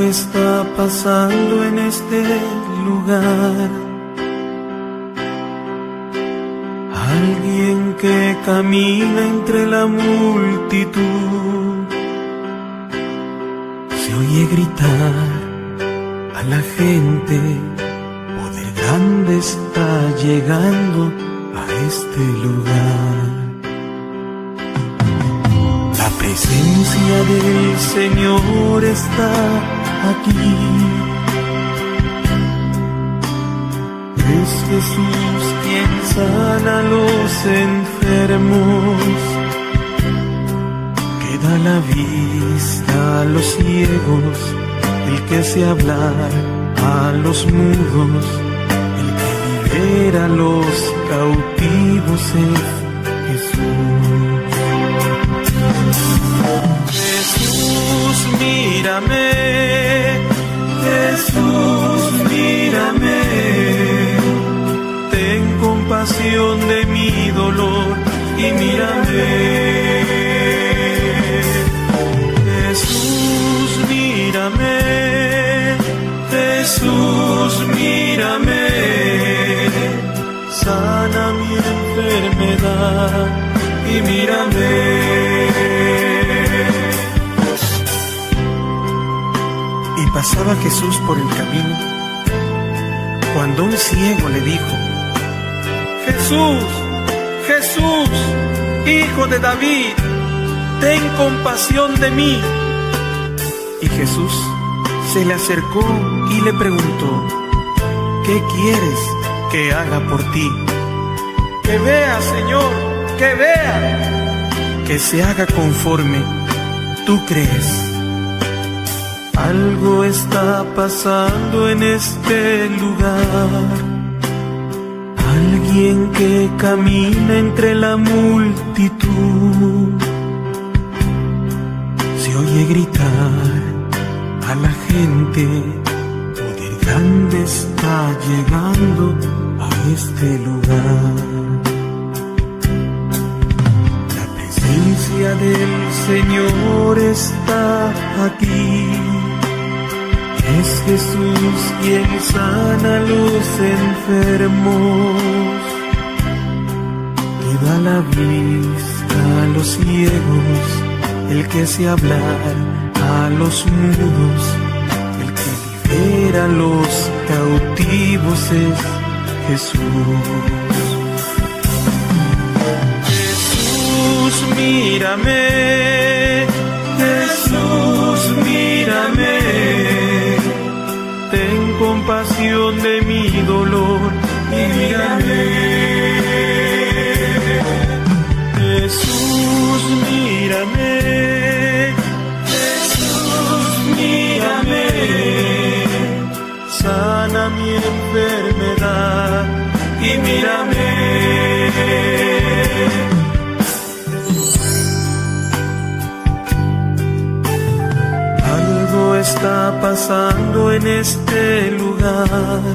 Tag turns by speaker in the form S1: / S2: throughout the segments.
S1: está pasando en este lugar. Alguien que camina entre la multitud se oye gritar a la gente: poder grande está llegando a este lugar. La presencia del Señor está aquí. Es Jesús quien sana a los enfermos, que da la vista a los ciegos, el que hace hablar a los mudos, el que libera a los cautivos es Jesús. Jesús, mírame, Jesús, mírame, ten compasión de mi dolor y mírame. Jesús, mírame, Jesús, mírame, sana mi enfermedad y mírame. Y pasaba Jesús por el camino, cuando un ciego le dijo: Jesús, Jesús, Hijo de David, ten compasión de mí. Y Jesús se le acercó y le preguntó: ¿qué quieres que haga por ti? Que vea, Señor, que vea. Que se haga conforme tú crees. Algo está pasando en este lugar. Alguien que camina entre la multitud se oye gritar a la gente: poder grande está llegando a este lugar. La presencia del Señor está aquí. Es Jesús quien sana a los enfermos, que da la vista a los ciegos, el que hace hablar a los mudos, el que libera a los cautivos es Jesús. Jesús, mírame, Jesús, mírame, ten compasión de mi dolor y mírame. Jesús, mírame, Jesús, mírame, sana mi enfermedad y mírame. Algo está pasando en este lugar.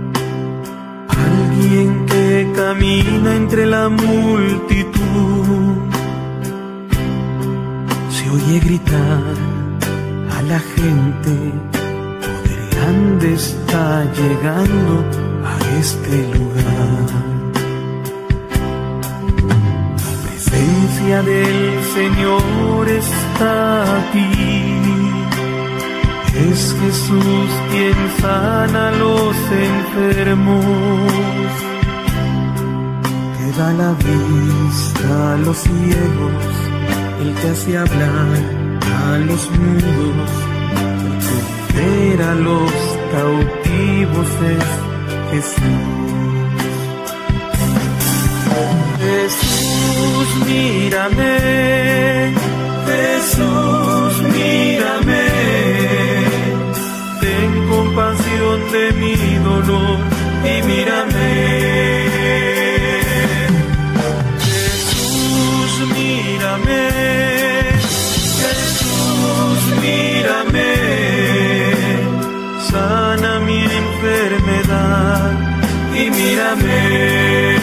S1: Alguien que camina entre la multitud se oye gritar a la gente: poder grande está llegando a este lugar. La presencia del Señor está aquí. Es Jesús quien sana a los enfermos, que da la vista a los ciegos, el que hace hablar a los mudos, el que libera a los cautivos es Jesús. Jesús, mírame, Jesús, mírame, ten compasión de mi dolor y mírame. Jesús, mírame, Jesús, mírame, sana mi enfermedad y mírame.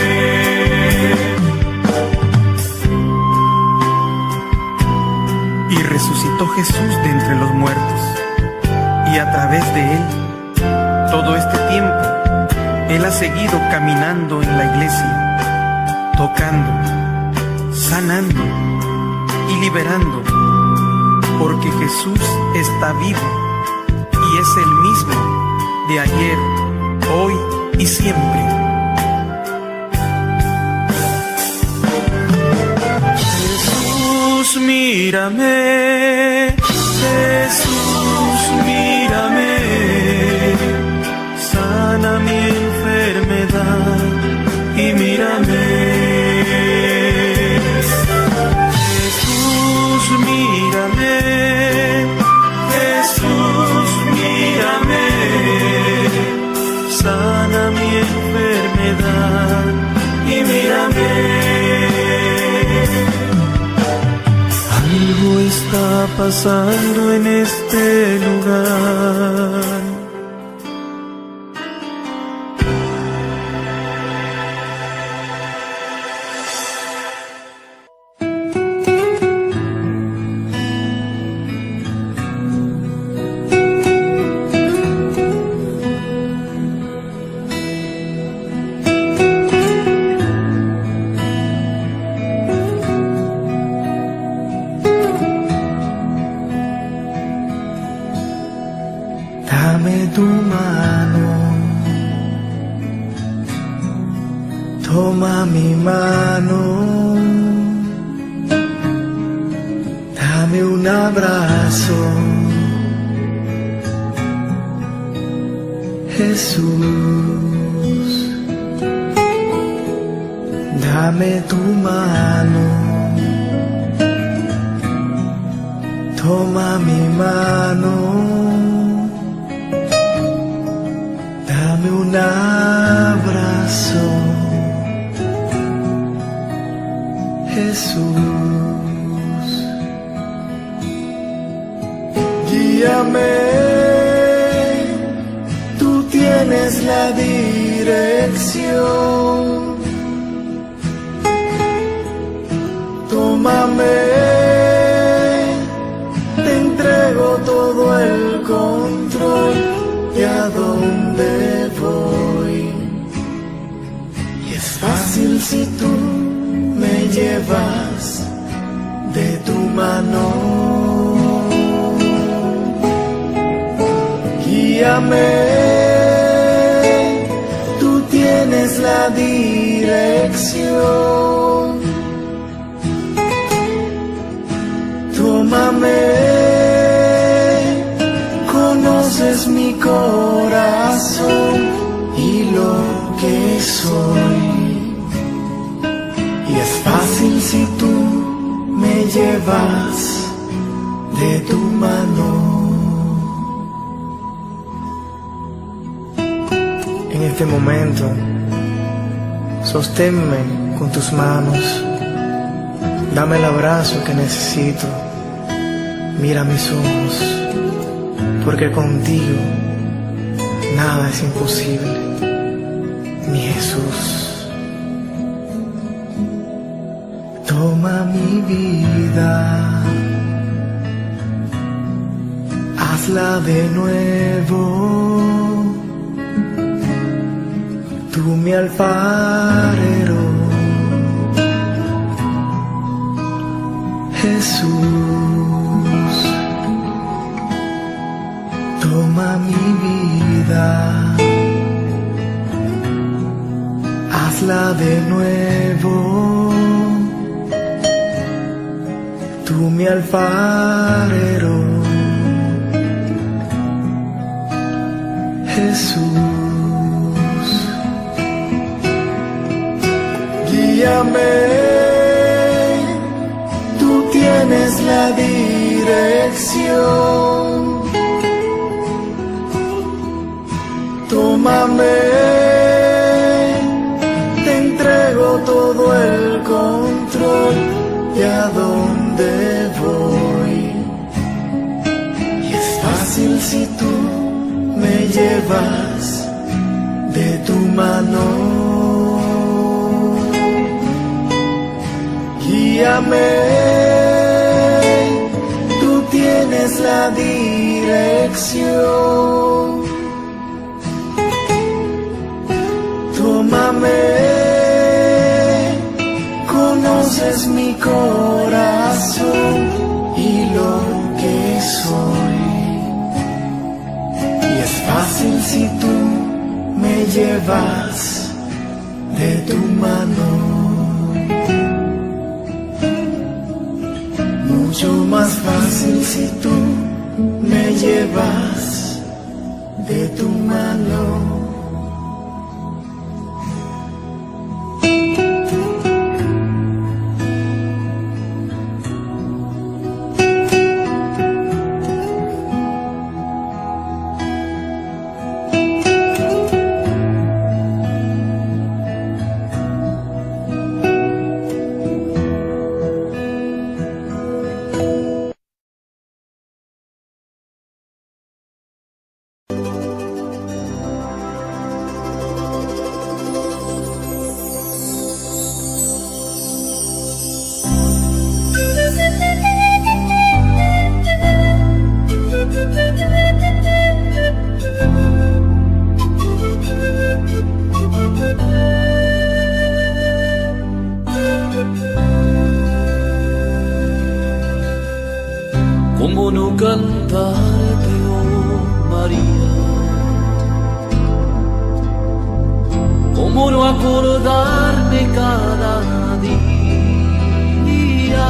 S1: Y resucitó Jesús de entre los muertos y a través de Él, todo este tiempo, Él ha seguido caminando en la iglesia, tocando, sanando y liberando, porque Jesús está vivo y es el mismo de ayer, hoy y siempre. Jesús, mírame, Jesús, mírame, sana mi enfermedad y mírame. Jesús, mírame, Jesús, mírame, sana mi enfermedad y mírame. Algo está pasando en este lugar.
S2: Dame tu mano, toma mi mano, dame un abrazo, Jesús. Dame tu mano, toma mi mano, dame un abrazo, Jesús. Guíame, tú tienes la dirección. Tómame, te entrego todo el control de a dónde voy. Y es fácil si tú me llevas de tu mano. Guíame, tú tienes la dirección. Tómame, conoces mi corazón y lo que soy. Y es fácil si tú me llevas de tu mano. En este momento, sosténme con tus manos. Dame el abrazo que necesito. Mira mis ojos, porque contigo nada es imposible, mi Jesús. Toma mi vida, hazla de nuevo, tú mi alfarero, Jesús. Toma mi vida, hazla de nuevo, tú mi alfarero, Jesús. Guíame, tú tienes la dirección. Tómame, te entrego todo el control de a dónde voy. Y es fácil si tú me llevas de tu mano. Guíame, tú tienes la dirección. dirección. Tómame, conoces mi corazón y lo que soy. Y es fácil si tú me llevas de tu mano. Mucho más fácil si tú me llevas de tu mano.
S3: ¿Cómo no cantarte, oh María? ¿Cómo no acordarme cada día?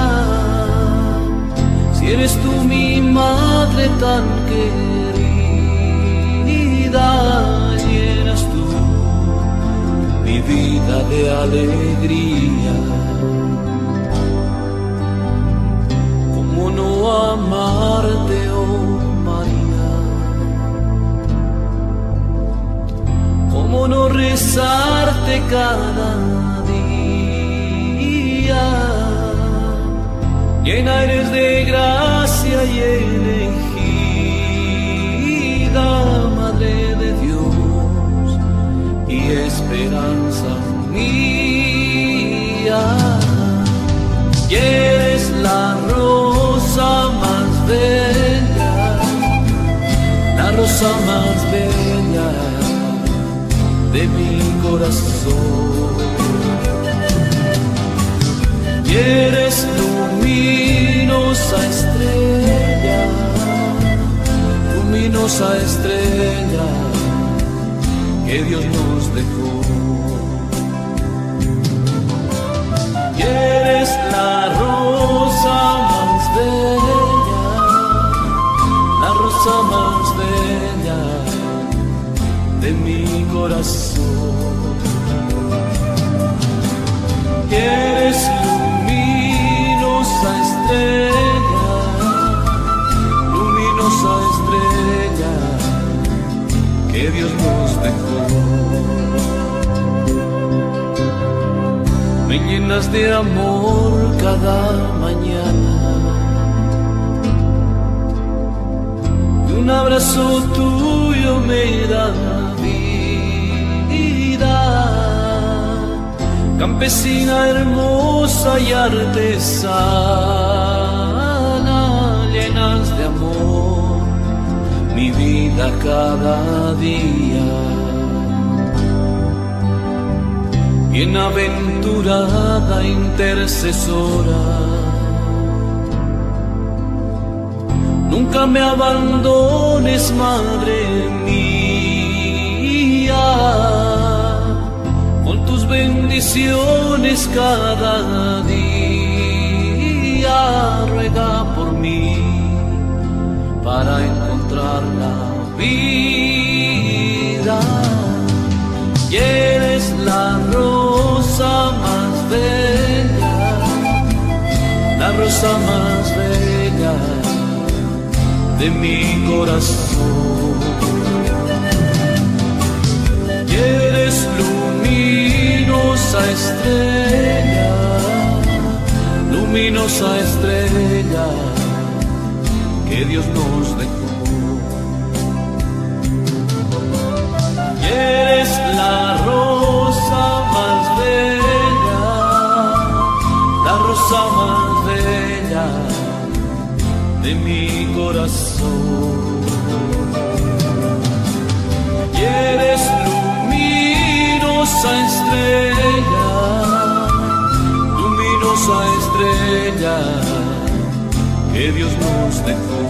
S3: Si eres tú mi madre tan querida, llenas tú mi vida de alegría. ¿Cómo no amarte, oh María? ¿Cómo no rezarte cada día? Llena eres de gracia y elegida, Madre de Dios y esperanza mía. Y eres la rosa más bella, la rosa más bella de mi corazón. Y eres luminosa estrella, luminosa estrella que Dios nos dejó. Y eres la rosa más bella, la rosa más bella de mi corazón. Y eres luminosa estrella, luminosa estrella que Dios nos dejó. Me llenas de amor cada mañana y un abrazo tuyo me da vida. Campesina hermosa y artesana, llenas de amor mi vida cada día. Bienaventurada intercesora, nunca me abandones, Madre mía. Con tus bendiciones cada día, ruega por mí para encontrar la vida. Y eres la rosa más bella, la rosa más bella de mi corazón. Y eres luminosa estrella, luminosa estrella que Dios nos dejó. Y eres la rosa más bella, la rosa más bella de mi corazón. Y eres luminosa estrella que Dios nos dejó.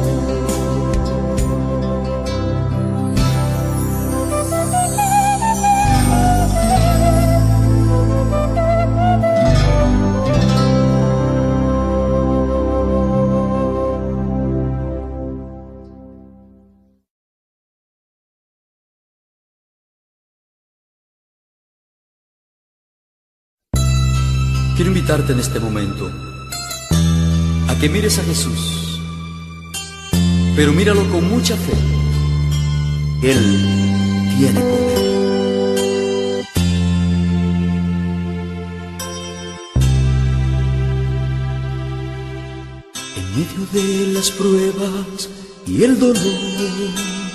S4: Quiero invitarte en este momento a que mires a Jesús, pero míralo con mucha fe. Él tiene poder. En medio de las pruebas y el dolor,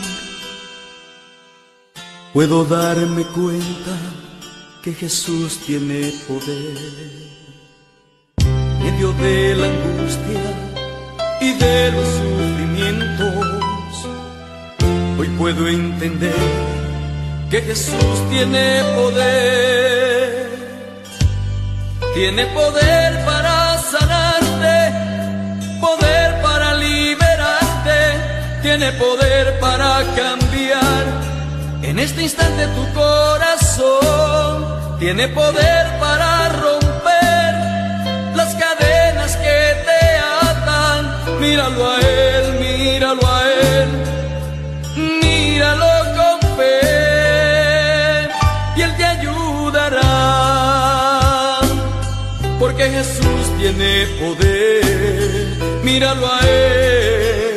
S4: puedo darme cuenta que Jesús tiene poder. En medio de la angustia y de los sufrimientos, hoy puedo entender que Jesús tiene poder. Tiene poder para sanarte, poder para liberarte, tiene poder para cambiar en este instante tu corazón. Tiene poder para romper las cadenas que te atan. Míralo a Él, míralo a Él, míralo con fe y Él te ayudará, porque Jesús tiene poder. Míralo a Él,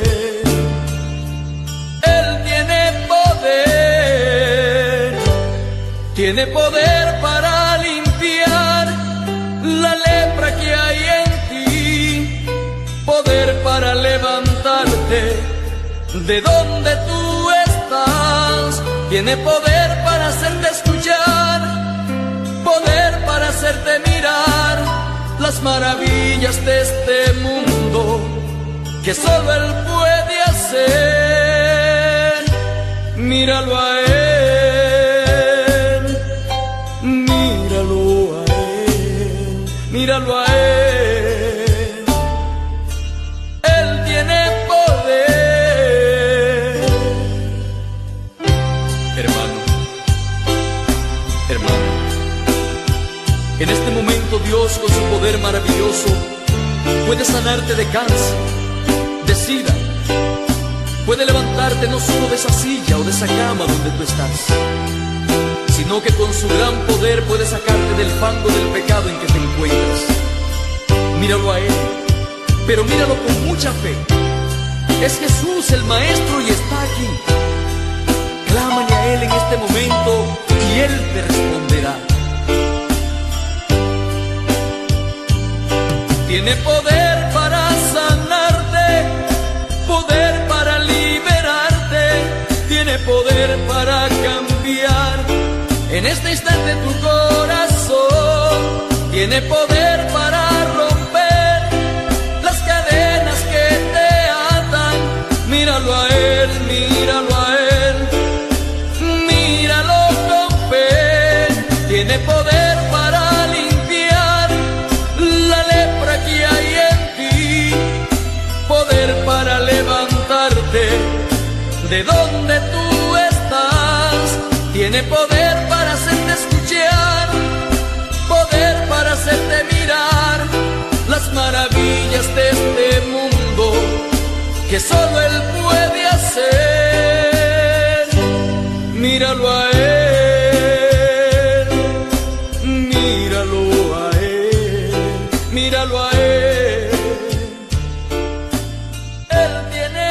S4: Él tiene poder. Tiene poder para limpiar la lepra que hay en ti, poder para levantarte de donde tú estás. Tiene poder para hacerte escuchar, poder para hacerte mirar las maravillas de este mundo que solo Él puede hacer. Míralo a Él. Míralo a Él, Él tiene poder. Hermano, en este momento Dios con su poder maravilloso puede sanarte de cáncer, de sida, puede levantarte no solo de esa silla o de esa cama donde tú estás, sino que con su gran poder puede sacarte del fango del pecado en que te encuentras. Míralo a Él, pero míralo con mucha fe. Es Jesús el Maestro y está aquí. Clámale a Él en este momento y Él te responderá. Tiene poder para sanarte, poder para liberarte, tiene poder para cambiar en este instante tu corazón. Tiene poder para romper las cadenas que te atan. Míralo a Él, míralo a Él, míralo con fe. Tiene poder para limpiar la lepra que hay en ti, poder para levantarte de donde tú estás. Tiene poder para hacerte escuchar, poder para hacerte mirar las maravillas de este mundo que solo Él puede hacer. Míralo a Él, míralo a Él, míralo a Él. Él tiene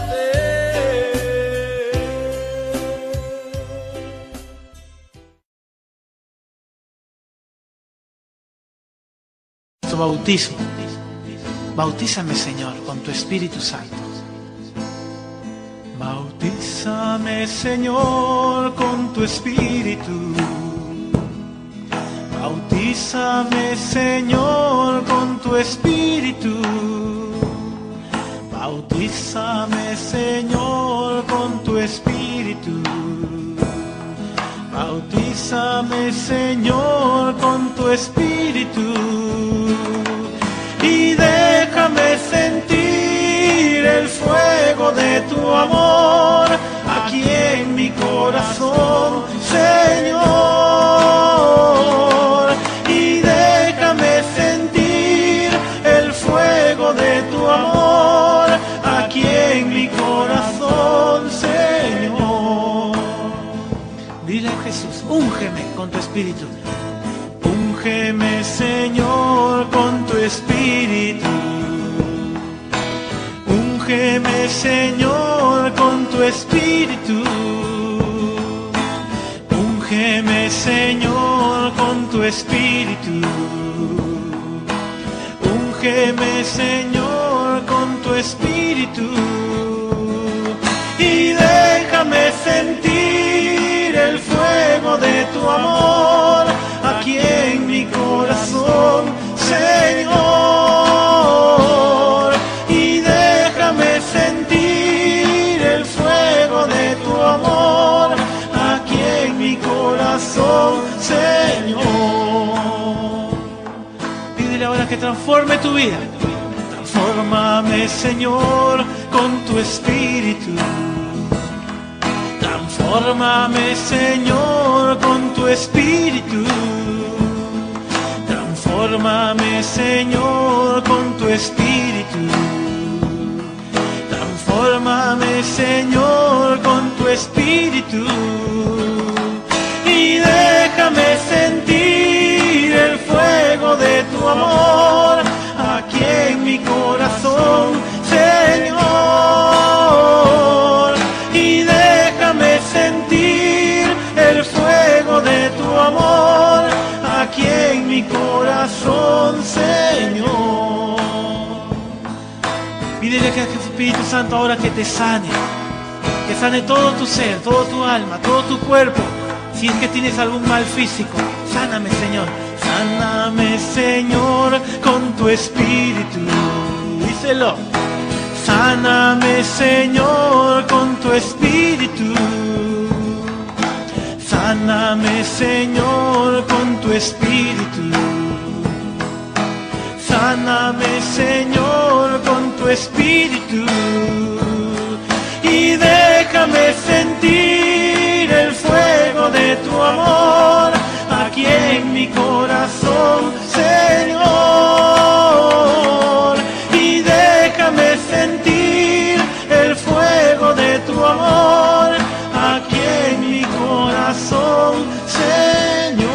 S4: poder.
S1: Tu bautismo. Bautízame, Señor, con tu Espíritu Santo. Bautízame, Señor, con tu Espíritu. Bautízame, Señor, con tu Espíritu. Bautízame, Señor, con tu Espíritu. Bautízame, Señor, con tu Espíritu. Y déjame sentir el fuego de tu amor aquí en mi corazón, Señor. Y déjame sentir el fuego de tu amor aquí en mi corazón, Señor. Dile a Jesús, úngeme con tu Espíritu. Úngeme, Señor, con tu Espíritu. Úngeme, Señor, con tu Espíritu. Úngeme, Señor, con tu Espíritu. Úngeme, Señor, con tu Espíritu. Y déjame sentir el fuego de tu amor aquí en mi corazón, Señor. Y déjame sentir el fuego de tu amor aquí en mi corazón, Señor. Pídele ahora que transforme tu vida. Transfórmame, Señor, con tu Espíritu. Transfórmame, Señor, con tu Espíritu. Transfórmame, Señor, con tu Espíritu. Transfórmame, Señor, con tu Espíritu. Y déjame sentir el fuego de tu amor aquí en mi corazón, Señor. Y déjame sentir el fuego de tu amor aquí en mi corazón, Señor. Pídele que el Espíritu Santo ahora que te sane todo tu ser, todo tu alma, todo tu cuerpo. Si es que tienes algún mal físico, sáname, Señor. Sáname, Señor, con tu Espíritu. Díselo. Sáname, Señor, con tu Espíritu. Sáname, Señor, con tu Espíritu. Sáname, Señor, con tu Espíritu. Y déjame sentir el fuego de tu amor aquí en mi corazón, Señor. Y déjame sentir el fuego de tu amor aquí en mi corazón, Señor.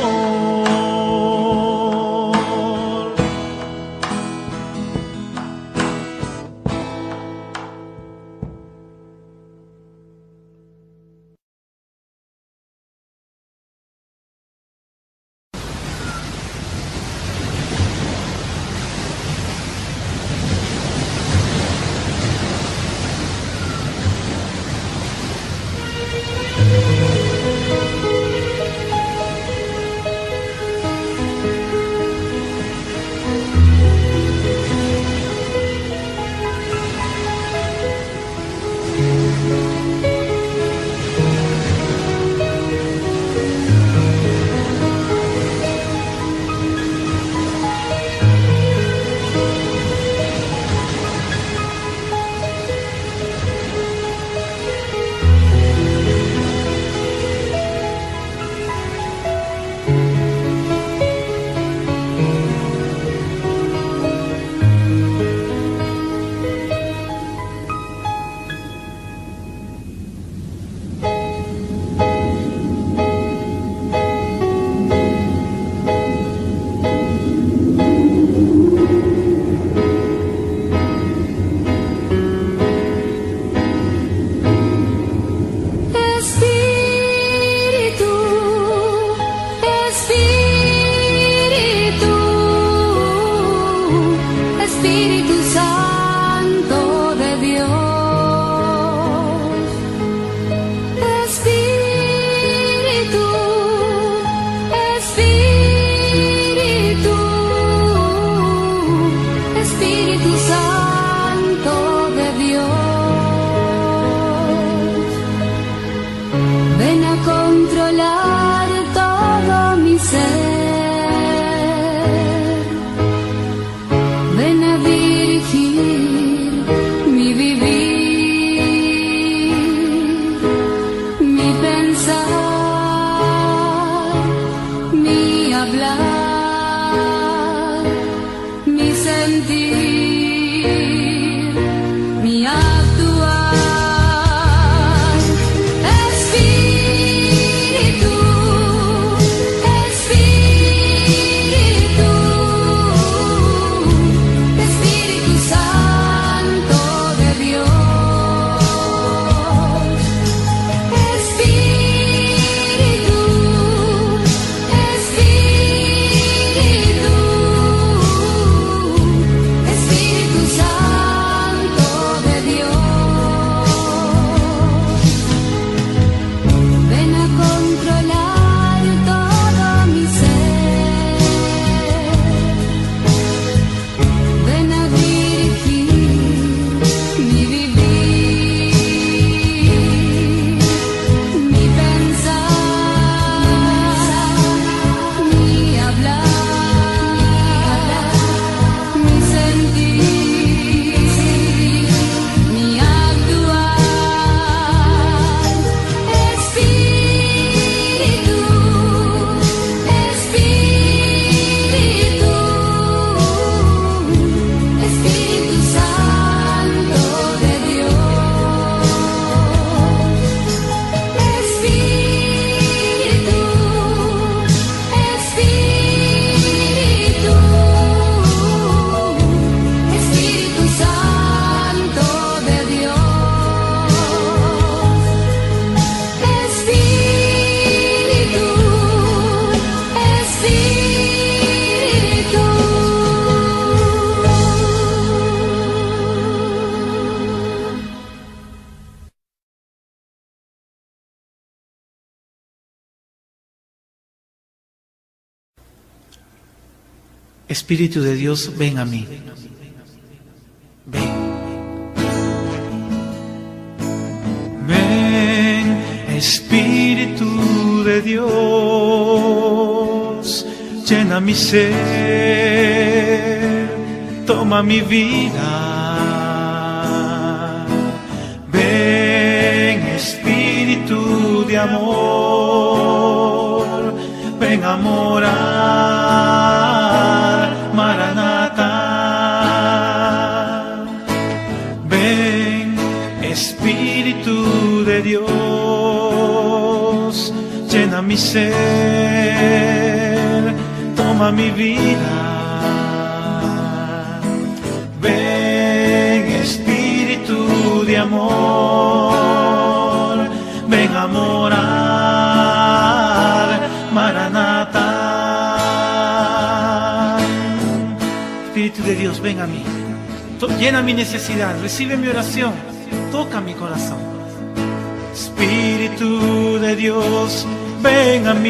S1: Espíritu de Dios, ven a mí. Ven. Ven, Espíritu de Dios, llena mi ser, toma mi vida. Ven, Espíritu de amor, ven a morar, Maranatha. Ven, Espíritu de Dios, llena mi ser, toma mi vida. Ven, Espíritu de amor, ven a morar, Maranatha. Espíritu de Dios, ven a mí. Llena mi necesidad, recibe mi oración, toca mi corazón. Espíritu de Dios, ven a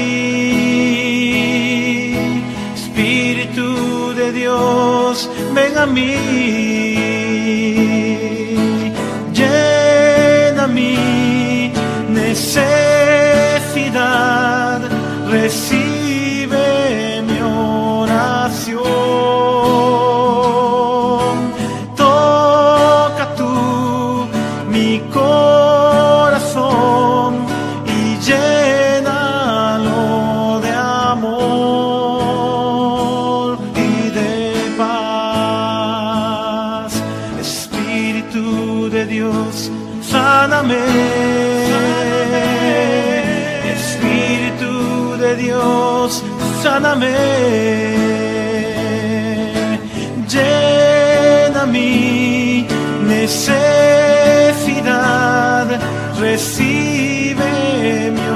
S1: mí. Espíritu de Dios, ven a mí. Llena mi necesidad, recibe mi oración. Toca tú mi corazón y llénalo de amor y de paz. Espíritu de Dios, sáname. Espíritu de Dios, sáname. Llena mi necesidad, recibe mi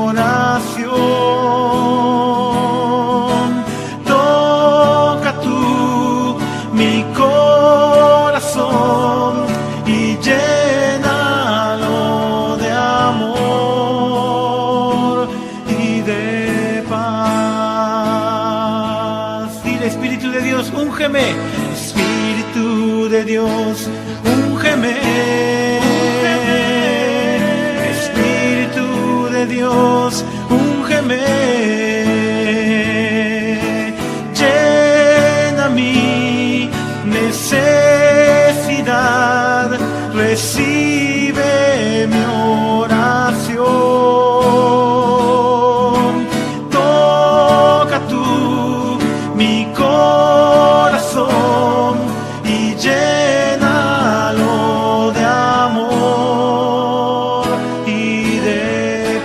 S1: oración. Toca tú mi corazón y llénalo de amor y de paz. Dile, Espíritu de Dios, úngeme. Espíritu de Dios, úngeme. Espíritu de Dios, úngeme. Llena mi necesidad, recibe mi oración. Toca tú mi corazón y llénalo de amor y de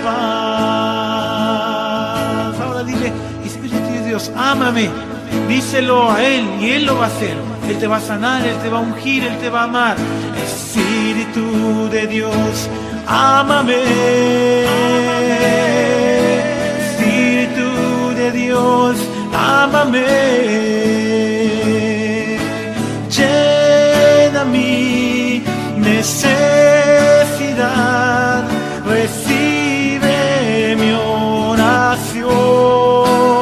S1: paz. Ahora dile, Espíritu de Dios, ámame. Díselo a Él y Él lo va a hacer. Él te va a sanar, Él te va a ungir, Él te va a amar. Espíritu de Dios, ámame. Espíritu de Dios, ámame. Llena mi necesidad, recibe mi oración.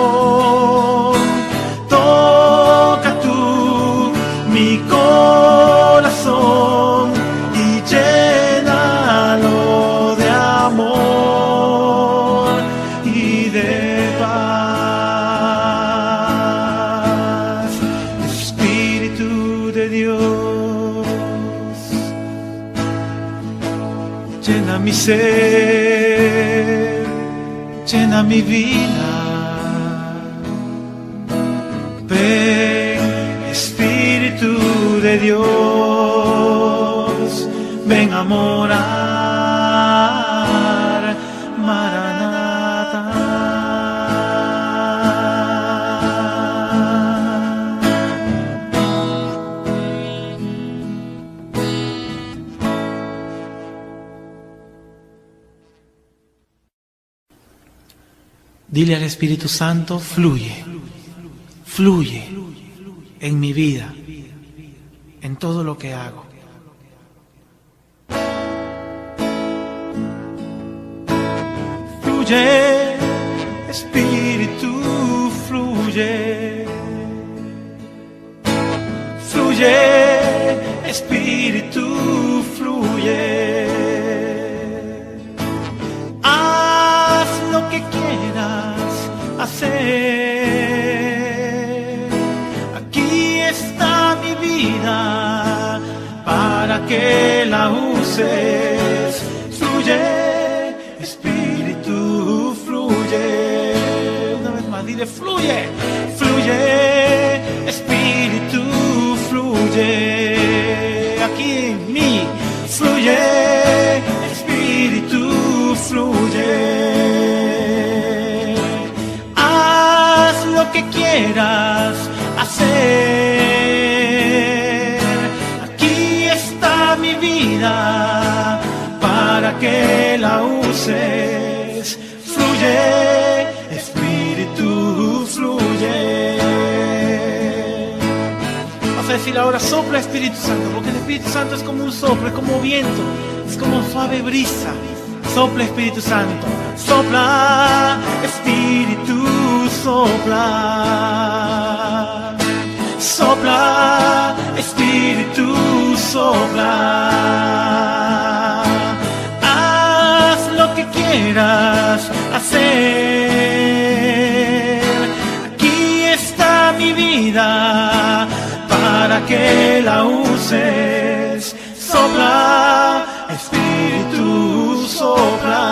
S1: Toca tú mi corazón y llénalo de amor y de paz. Espíritu de Dios, llena mi ser, llena mi vida. Ven, Espíritu de Dios, ven a morar, Maranatha. Dile al Espíritu Santo, fluye, fluye en mi vida, en todo lo que hago. Fluye, Espíritu, fluye. fluye, Espíritu, fluye. Haz lo que quieras hacer. Aquí está mi vida para que la uses. Fluye, Espíritu, fluye. Una vez más, dile fluye, fluye, Espíritu, fluye. Aquí en mí, fluye, Espíritu, fluye. Haz lo que quieras hacer. Aquí está mi vida para que la uses. Fluye, Espíritu, fluye. Vas a decir ahora, sopla Espíritu Santo, porque el Espíritu Santo es como un soplo, es como viento, es como suave brisa. Sopla Espíritu Santo, sopla Espíritu, sopla. Sopla Espíritu, sopla. Haz lo que quieras hacer. Aquí está mi vida para que la uses. Sopla Espíritu, sopla.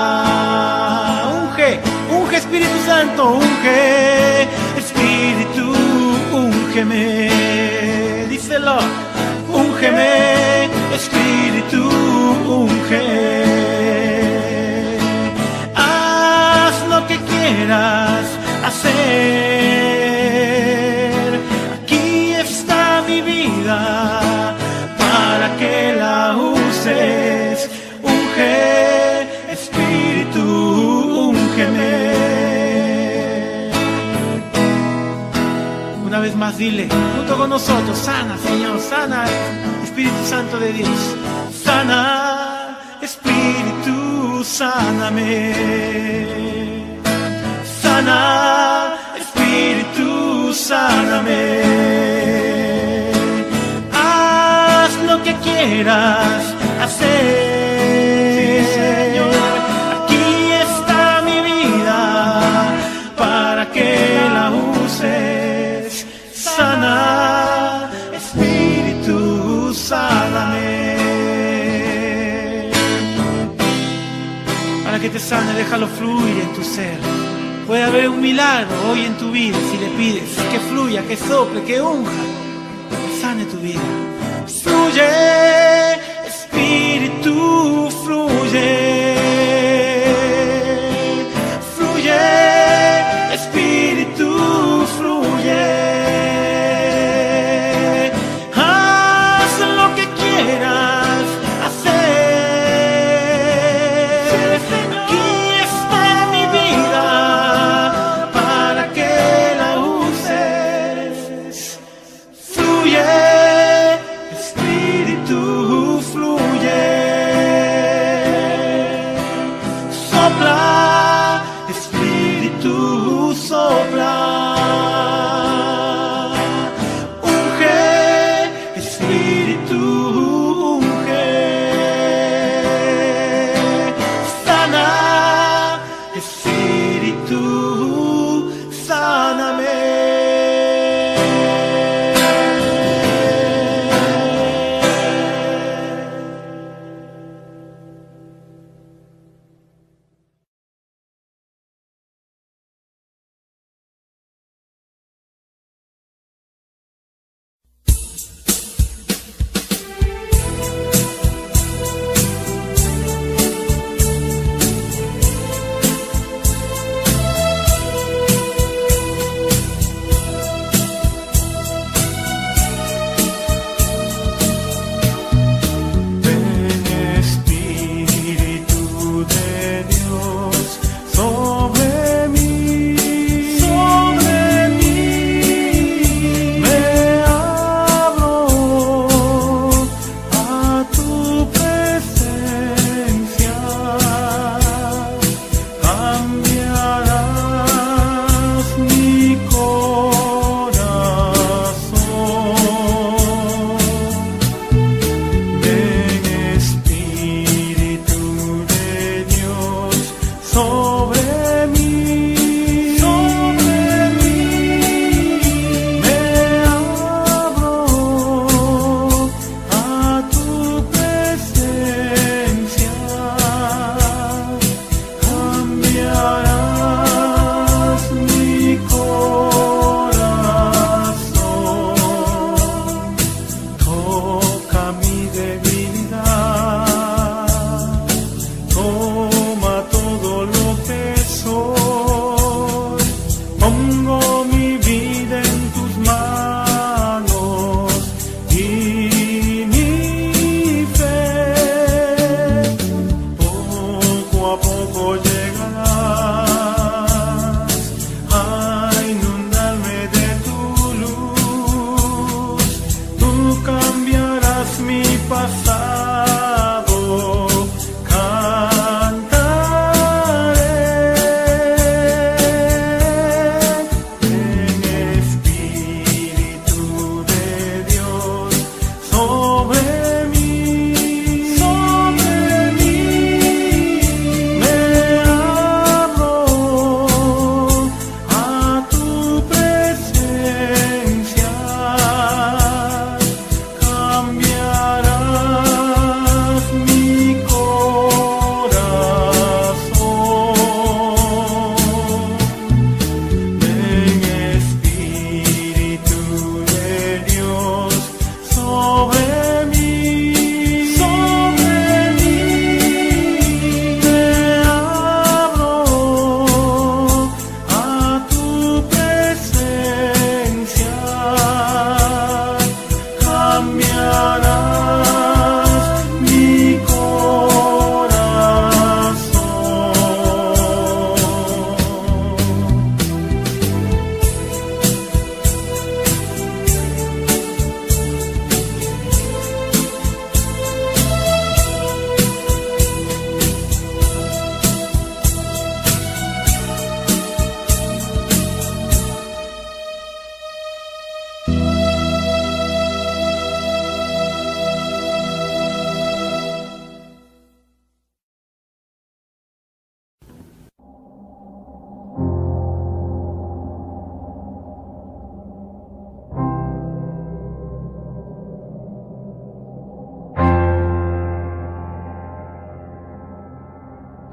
S1: Unge Espíritu Santo, unge Espíritu, úngeme. Díselo, úngeme Espíritu, unge. Haz lo que quieras hacer. Aquí está mi vida para que la uses. Unge Espíritu, úngeme. Una vez más dile, junto con nosotros, sana Señor, sana Espíritu Santo de Dios. Sana Espíritu, sáname. Sana Espíritu, sáname. Haz lo que quieras hacer. Sí, Señor. Aquí está mi vida para que la uses. Sana Espíritu, sáname. Para que te sane, déjalo fluir en tu ser. Puede haber un milagro hoy en tu vida si le pides que fluya, que sople, que unja, que sane tu vida. Fluye, Espíritu, fluye. Fluye, Espíritu, fluye. Haz lo que quieras hacer. Aquí está mi vida para que la uses. Fluye, Espíritu.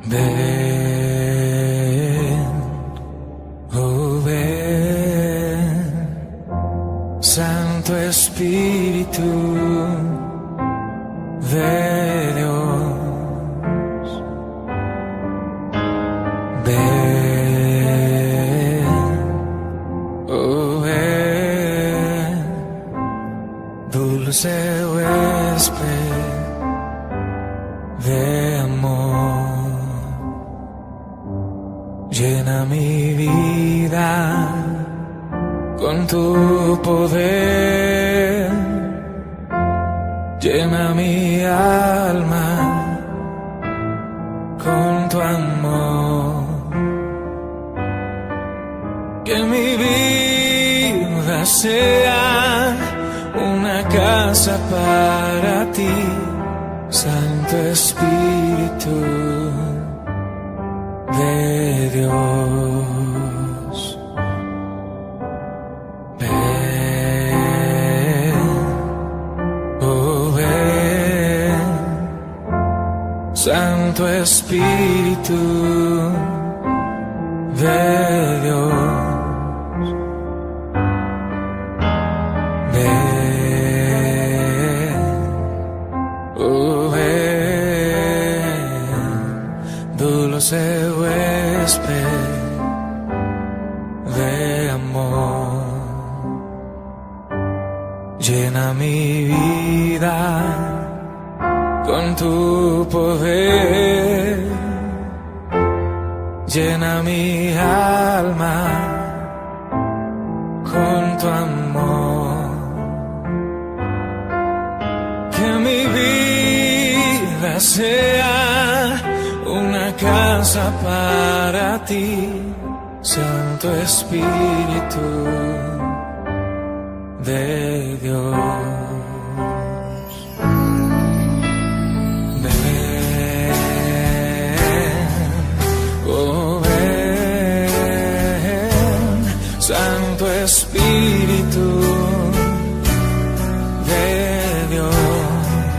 S2: Ven, oh ven, Santo Espíritu de Dios. Ven, oh ven, dulce huésped de amor. Llena mi vida con tu poder, llena mi alma con tu amor. Que mi vida sea una casa para ti, Santo Espíritu de Dios. Ven, oh ven, Santo Espíritu de Dios. Ven, oh ven, dulce huésped de amor. Llena mi vida con tu poder, llena mi alma con tu amor. Que mi vida sea una casa para ti, Santo Espíritu de Dios. Ven, oh ven, Santo Espíritu de Dios.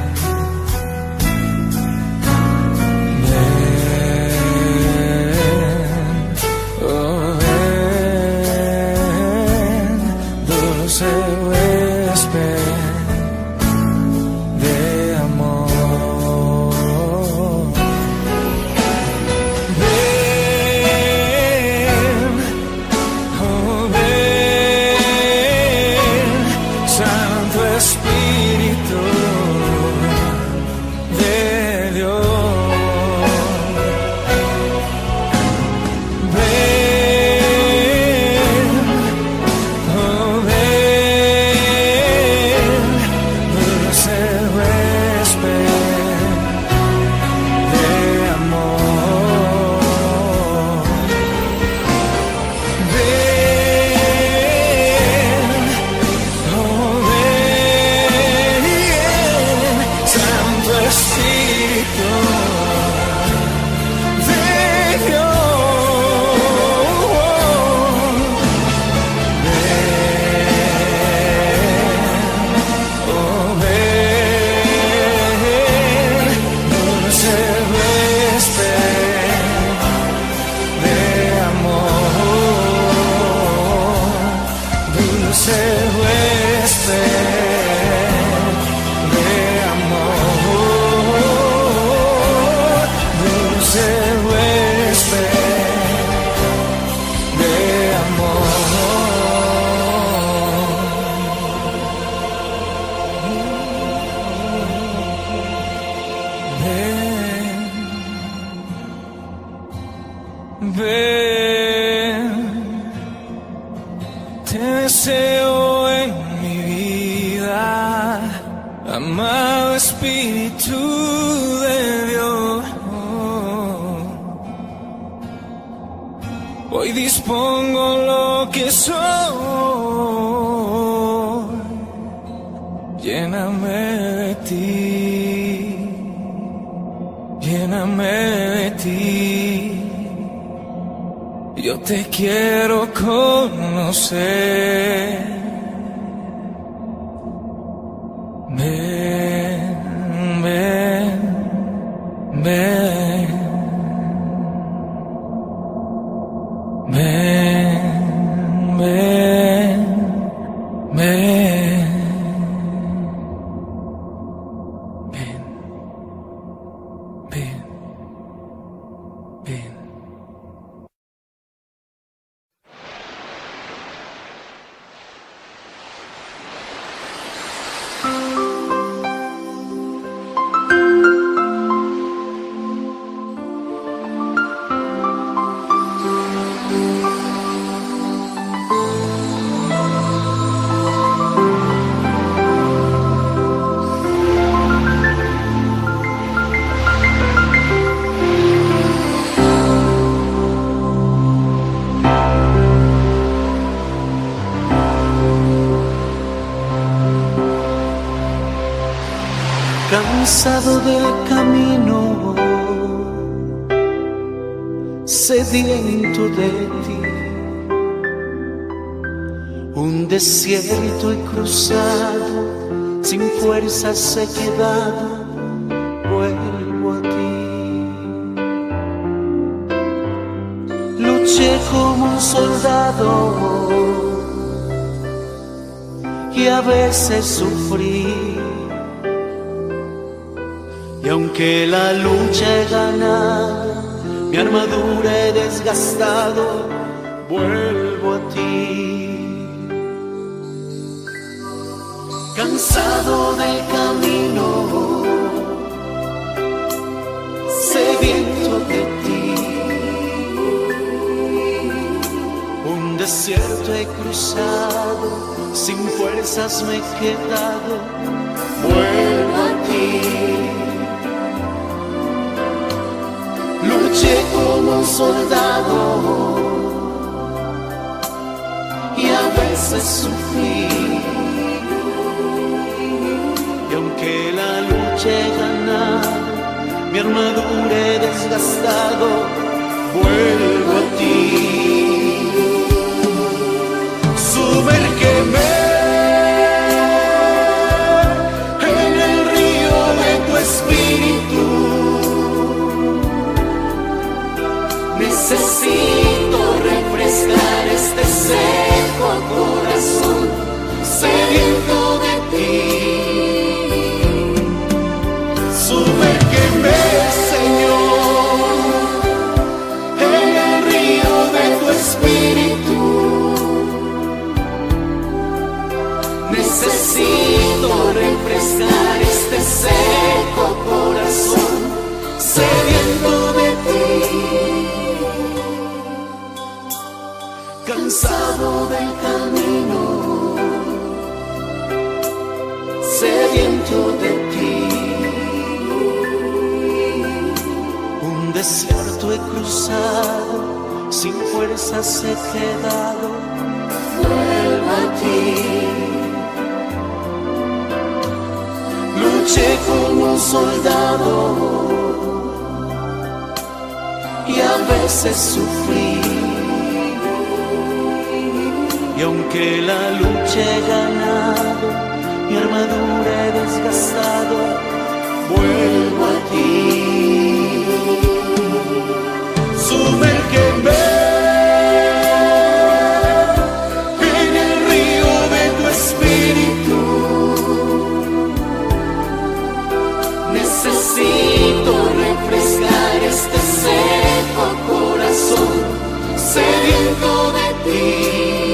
S2: Ven, te deseo en mi vida, amado Espíritu de Dios. Hoy dispongo lo que soy, lléname de ti, lléname de ti. Yo te quiero conocer. Ven, ven, ven. cansado del camino, sediento de ti. Un desierto he cruzado, sin fuerzas he quedado, vuelvo a ti. Luché como un soldado y a veces sufrí. Y aunque la lucha he ganado, mi armadura he desgastado, vuelvo a ti. Cansado del camino, sediento de ti. Un desierto he cruzado, sin fuerzas me he quedado, vuelvo a ti. Luché como un soldado y a veces sufrí. Y aunque la lucha he ganado, mi armadura he desgastado, vuelvo a ti. Sumérgeme en el río de tu espíritu. Necesito refrescar este seco corazón sediento de ti. Sumérgeme, Señor, en el río de tu espíritu. Necesito refrescar este seco corazón sediento de ti. Cansado del camino, sediento de ti. Un desierto he cruzado, sin fuerzas he quedado, vuelvo a ti. Luché como un soldado y a veces sufrí. Y aunque la lucha he ganado, mi armadura he desgastado, vuelvo a ti. Sumérgeme en el río de tu espíritu. Necesito refrescar este seco corazón sediento de ti.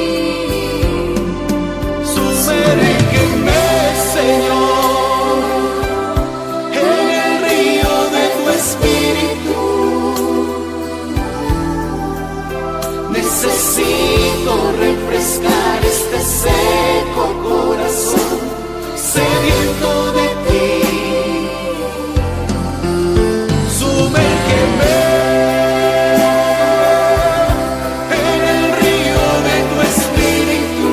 S2: Sumérgeme, Señor, en el río de tu espíritu. Necesito refrescar este seco corazón sediento de ti. Sumérgeme en el río de tu espíritu.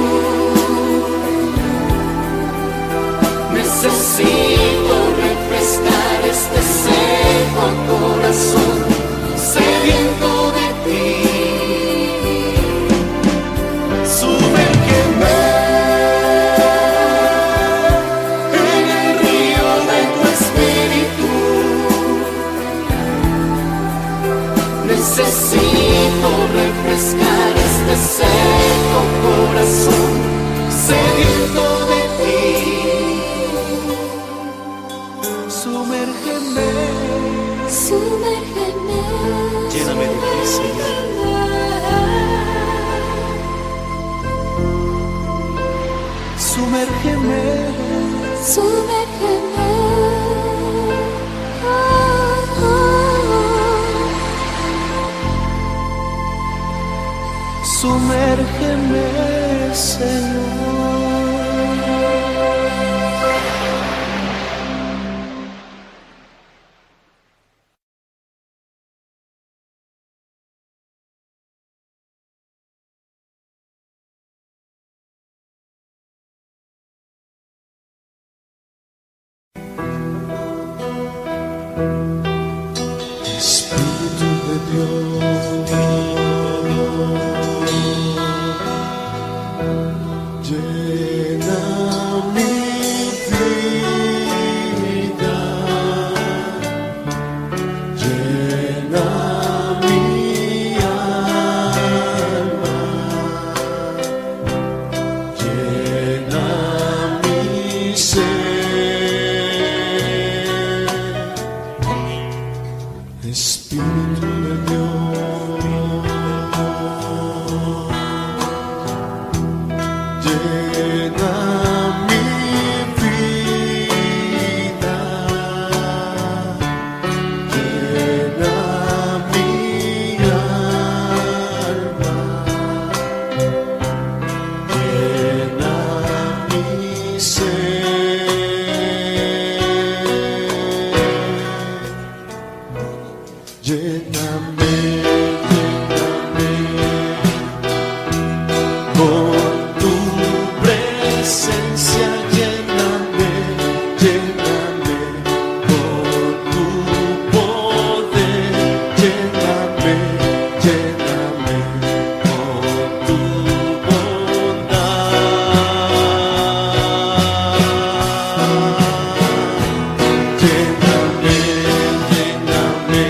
S2: Necesito refrescar este seco corazón sediento de ti. Sumérgeme en el río de tu espíritu. Necesito refrescar este seco corazón sediento de ti. Sumérgeme,
S5: Sumérgeme,
S2: lléname de ti, Señor. Sumérgeme,
S5: sumérgeme.
S2: sumérgeme, Señor. Espíritu de Dios, llena mi vida, llena mi alma, llena mi ser. Espíritu de Dios, llena mi vida, llena mi alma, llena mi ser. Lléname, lléname con tu presencia, lléname, lléname con tu poder, lléname, lléname con tu bondad. Lléname, lléname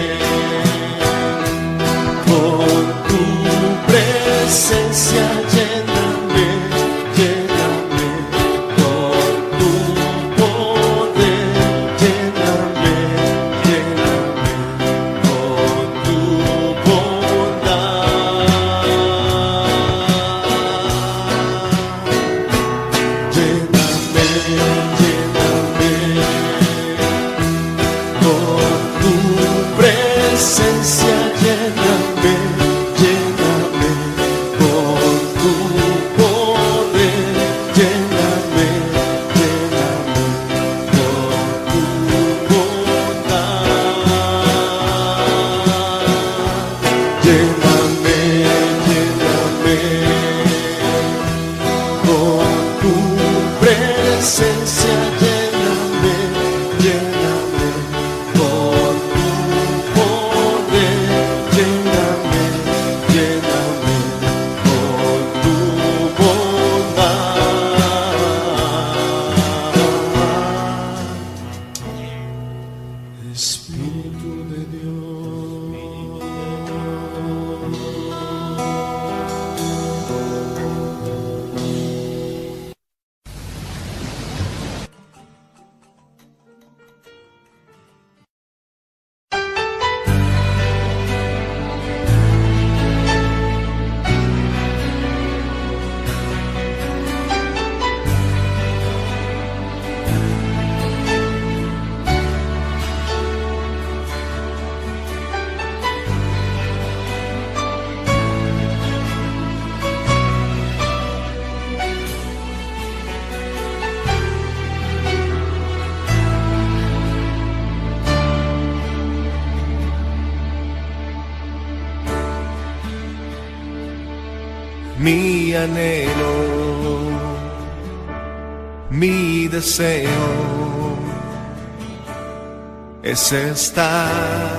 S2: con tu presencia, lléname, lléname con tu poder, lléname, lléname con tu bondad. Lléname, lléname con tu presencia, lléname, lléname con tu poder, lléname, lléname con tu bondad. Lléname, lléname con tu presencia, lléname, lléname con tu poder, lléname, lléname con tu bondad. Espíritu de mi anhelo, mi deseo es estar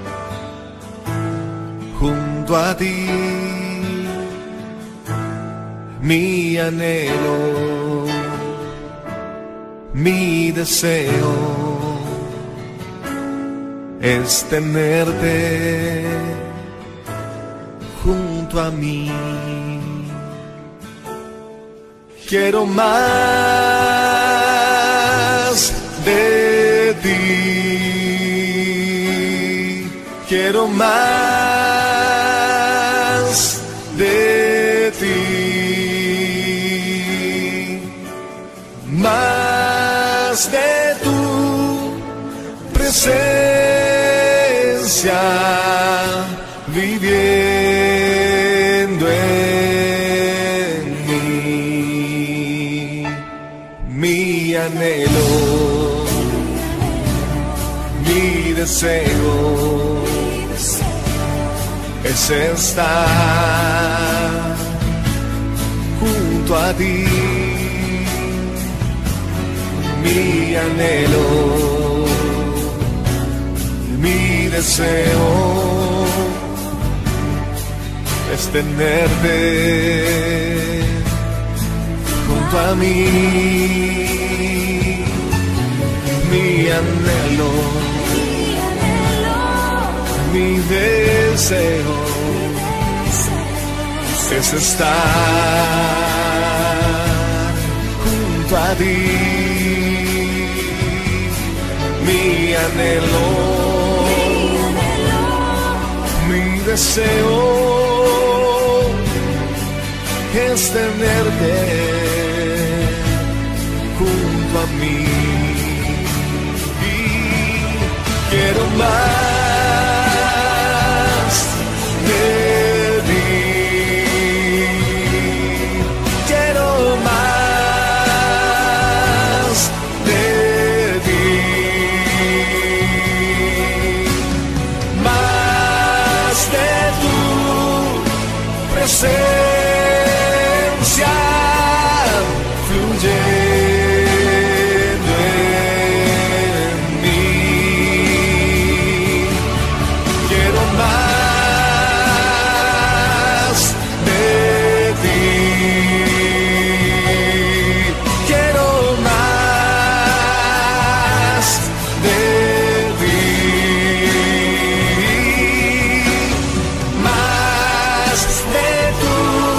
S2: junto a ti. Mi anhelo, mi deseo es tenerte junto a mí. Quiero más de ti, quiero más de ti, más de tu presencia viviendo en mí. Mi anhelo, mi deseo es estar junto a ti. Mi anhelo,
S5: deseo es tenerte junto a mí. Mi anhelo, mi deseo es estar junto a ti. Mi anhelo, mi deseo es tenerte junto a mí. Y quiero más de ti, quiero más de ti, más de tu presencia fluyendo en mí. Quiero más de ti, quiero más de ti, más de tu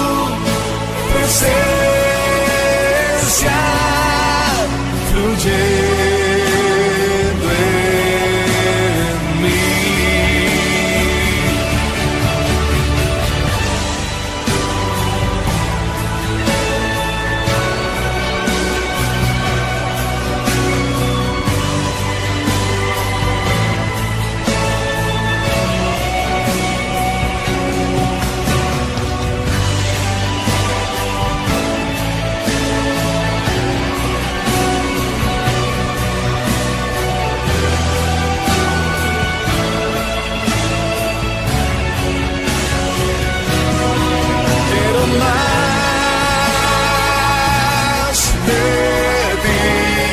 S5: presencia fluyendo en mí. Quiero más de ti,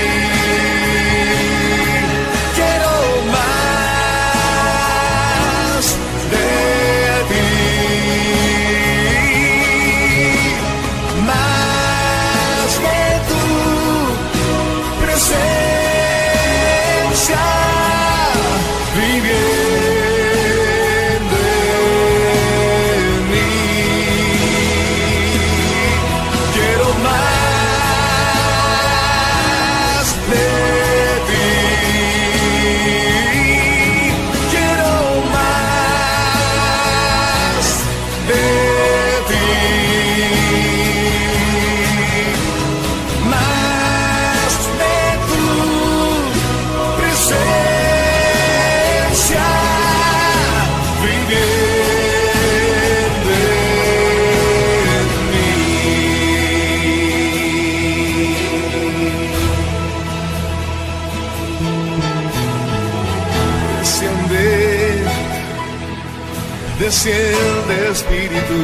S5: quiero más de ti, más de tu presencia viviendo en mí. Quiero más de ti, quiero más de ti, más de tu presencia viviendo en mí. Desciende, desciende Espíritu.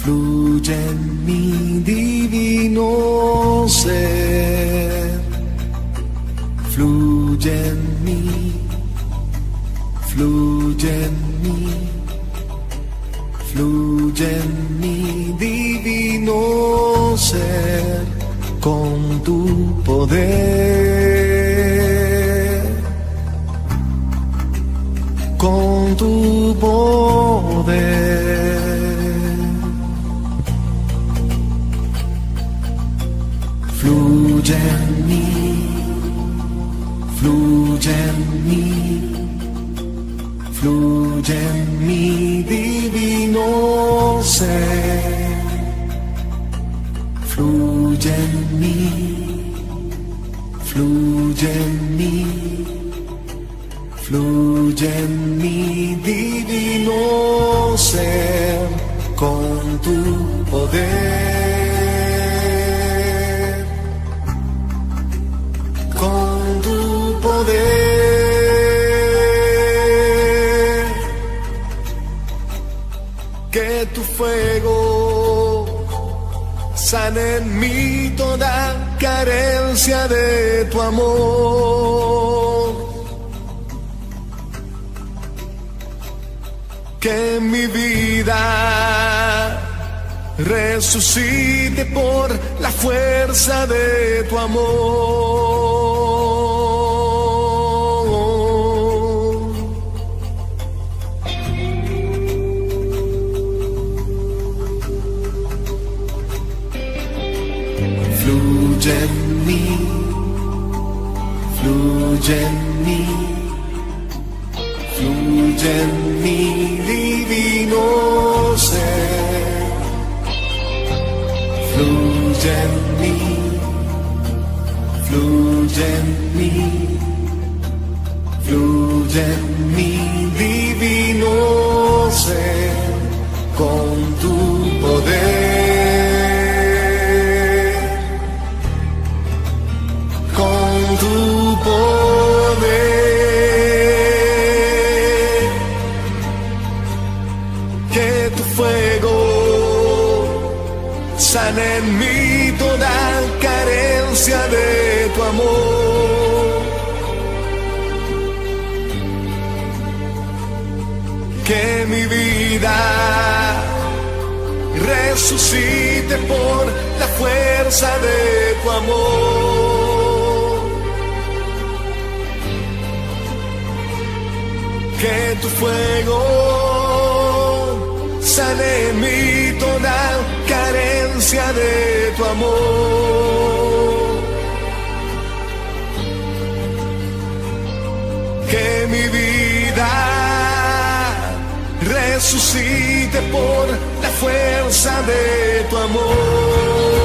S2: fluye en mi divino ser, fluye en mí, fluye en mí, fluye en mi divino ser, con tu poder, con tu poder. Fluye en mí, fluye en mí, fluye en mi divino ser, fluye en mí, fluye en mí, fluye en mi divino ser, con tu poder, con tu poder, que tu fuego sane en mí toda carencia de tu amor, que mi vida resucite por la fuerza de tu amor. Fluye en mí, fluye en mí, fluye en mi divino ser, fluye en mí, fluye en mí, fluye en mi divino ser, con tu poder, con tu poder, que tu fuego sana en mí toda carencia de tu amor, que mi vida resucite por la fuerza de tu amor, que tu fuego sane en mí toda carencia de tu amor, que mi vida resucite por la fuerza de tu amor.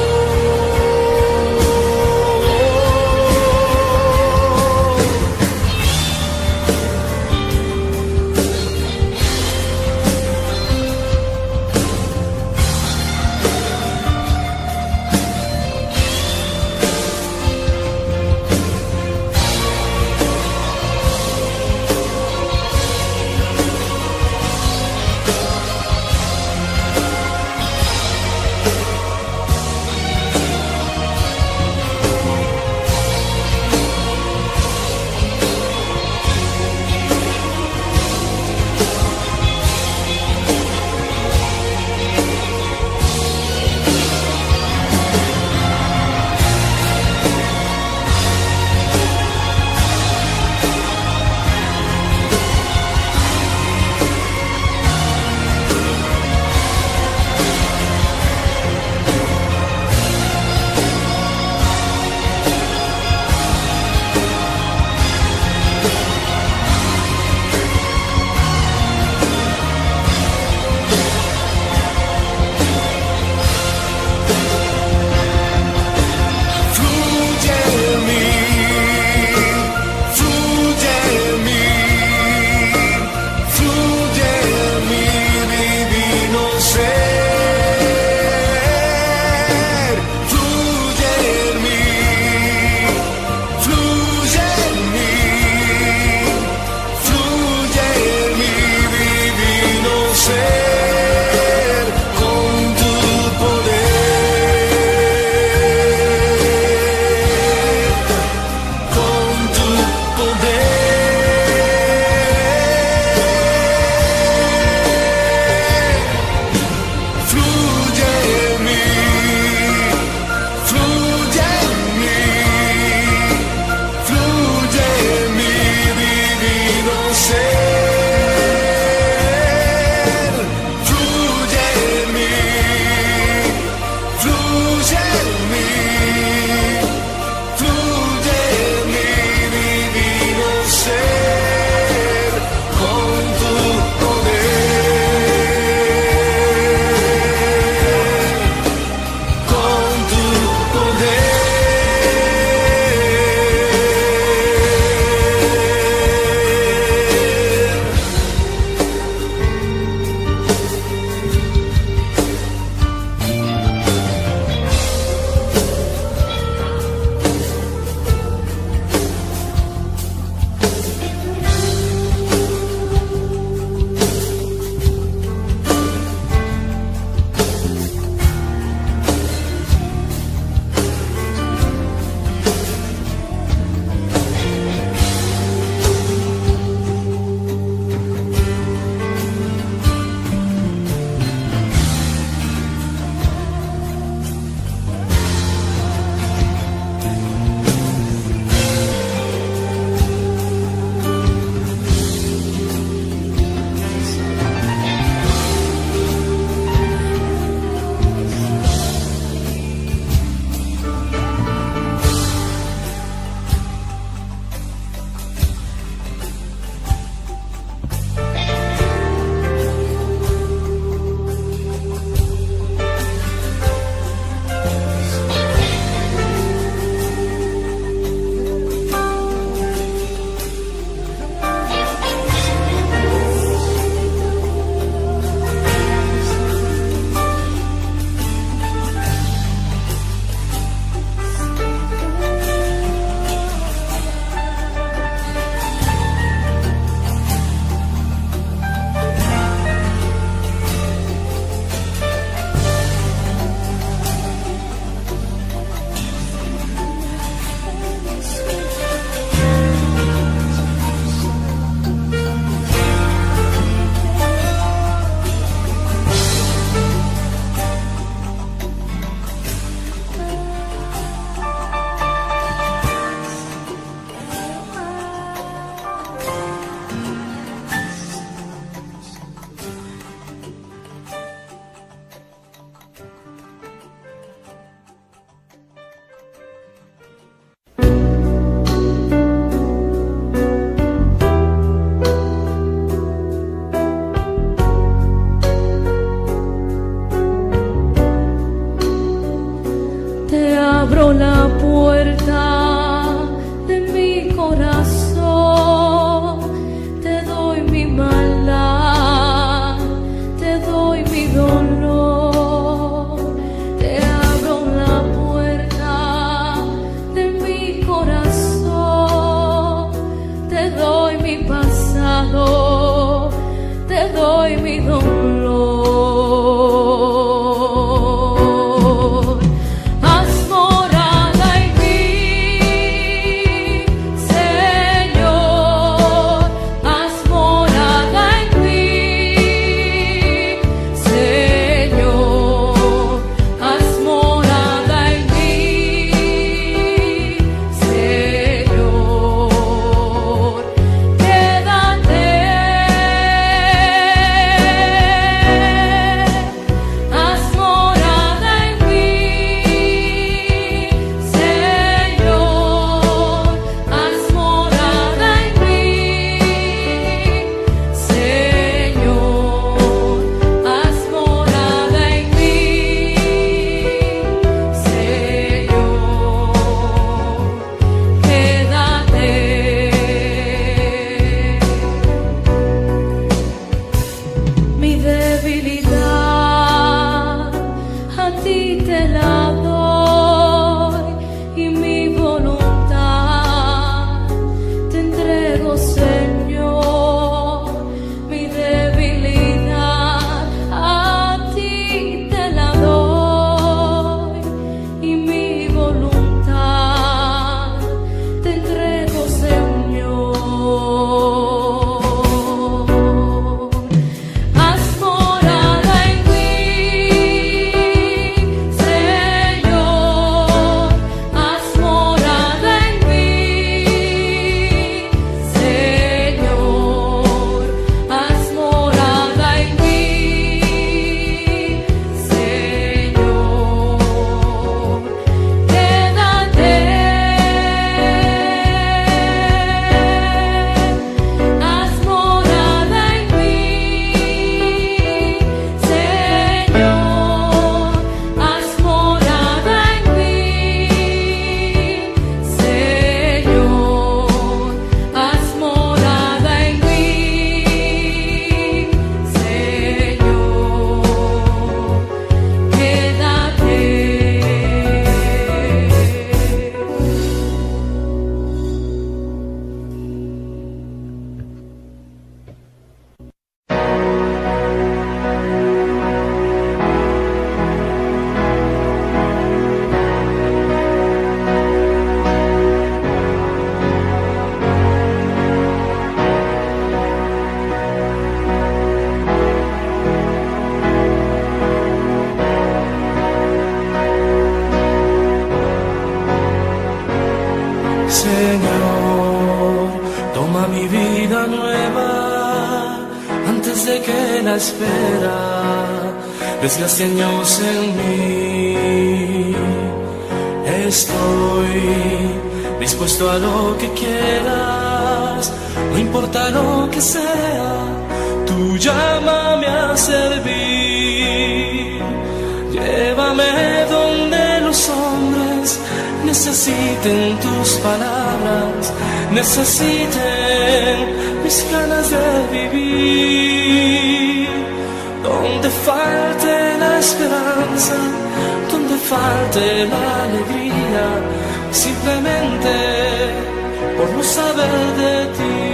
S3: la espera desde hace años en mí. Estoy dispuesto a lo que quieras, no importa lo que sea, tú llámame a servir. Llévame donde los hombres necesiten tus palabras, necesiten mis ganas de vivir. Donde falte la esperanza, donde falte la alegría, simplemente por no saber de ti.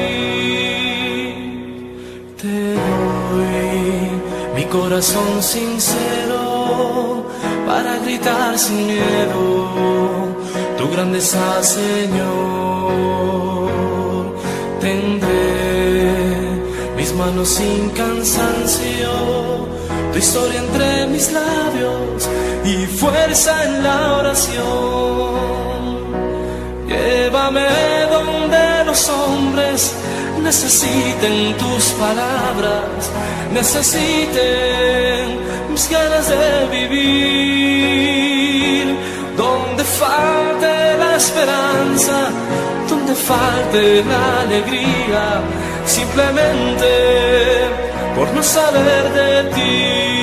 S3: Te doy mi corazón sincero para gritar sin miedo tu grandeza, Señor. Tendré mis manos sin cansancio, tu historia entre mis labios y fuerza en la oración. Llévame donde los hombres necesiten tus palabras, necesiten mis ganas de vivir. Donde falte la esperanza, donde falte la alegría, simplemente por no saber de ti.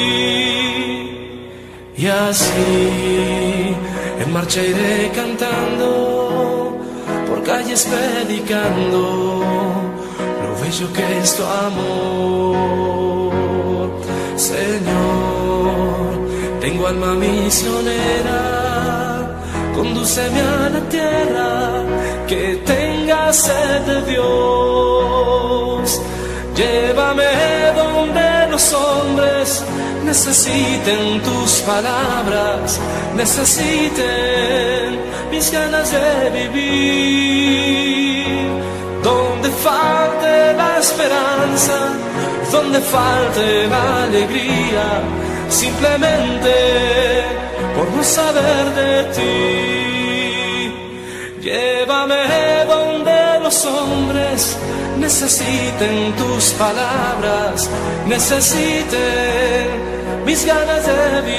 S3: Y así en marcha iré cantando, por calles predicando lo bello que es tu amor. Señor, tengo alma misionera, condúceme a la tierra que tenga sed de Dios. Llévame donde los hombres necesiten tus palabras, necesiten mis ganas de vivir. Donde falte la esperanza, donde falte la alegría, simplemente por no saber de ti. Llévame donde los hombres necesiten tus palabras, necesiten mis ganas de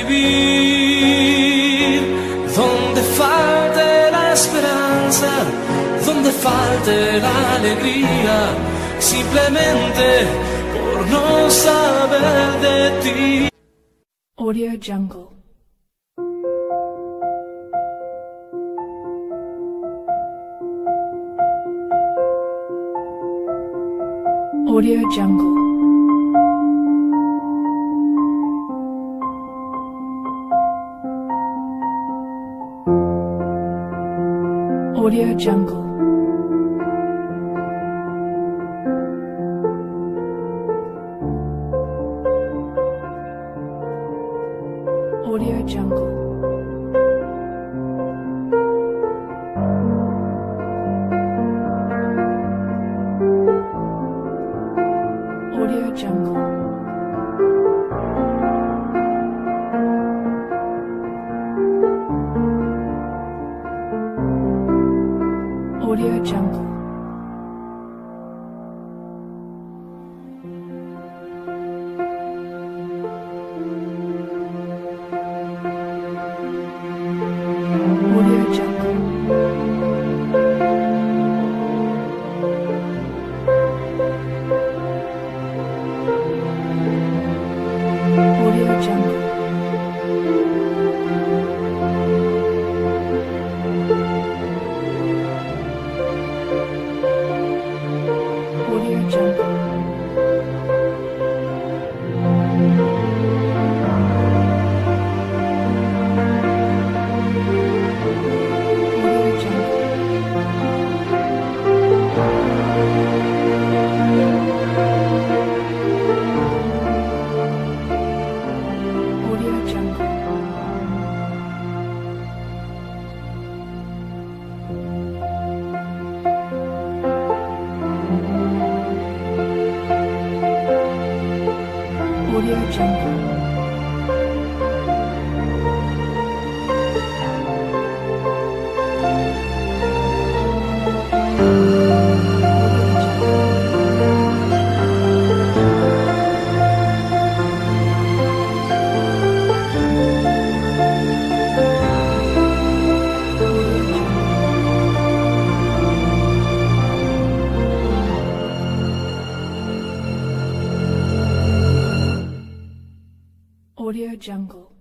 S3: vivir. Donde falte la esperanza, donde falte la alegría, simplemente por no saber de ti.
S6: Audio Jungle. Audio Jungle. Audio Jungle. Audio Jungle. Audio Jungle. Audio Jungle. Audio Jungle. Audio Jungle. Jungle.